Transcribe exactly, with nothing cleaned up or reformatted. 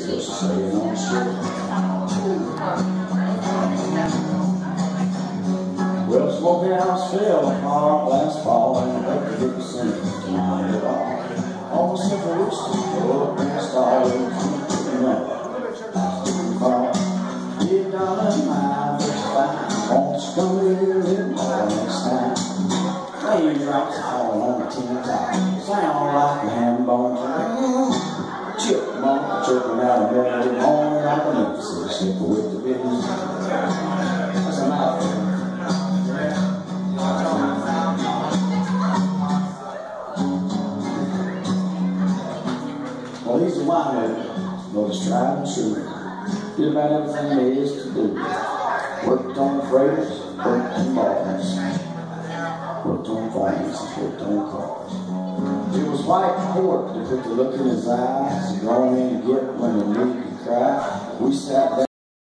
just saying on the street. Well, smoking house fell apart last fall, and the record didn't seem to mind at all. Almost every week, oh, past all those you know. Get down in my first fight, won't you come here a little more next time? Raindrops falling on the tin top, sound like a ham bone. Chipmunk chirping out a melody, morning like a Memphis slipper with the business. That's a mouthful. Well, he's the winemaker, but he's tried and true. Did about everything there is to do. Worked on the freighters, worked on bars, worked on farms, worked on cars. It was white port that put the look in his eyes, a grown man get when the need to cry. We sat down.